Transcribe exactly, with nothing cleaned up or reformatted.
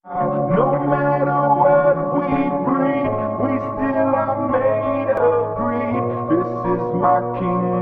No matter what we breed, we still are made of greed. This is my kingdom.